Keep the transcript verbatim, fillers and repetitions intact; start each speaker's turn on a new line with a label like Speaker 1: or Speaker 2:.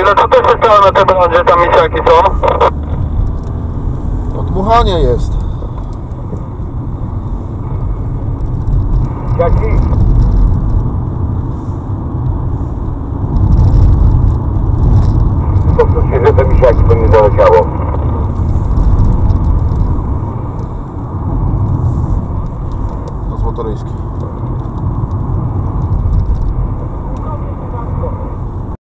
Speaker 1: Ale co to się stało na tym rondzie, tam misiaki są?
Speaker 2: Odmuchanie jest.
Speaker 1: Jaki? To co się, że te misiaki to nie zaleciało.
Speaker 2: To z motoryjski.